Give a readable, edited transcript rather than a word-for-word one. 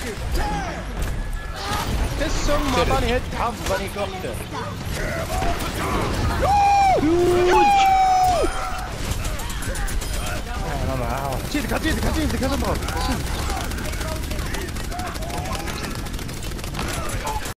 됐어, 마반이 해, 다 무반이 껍데. 아, 나, 찌드, 같이 봐.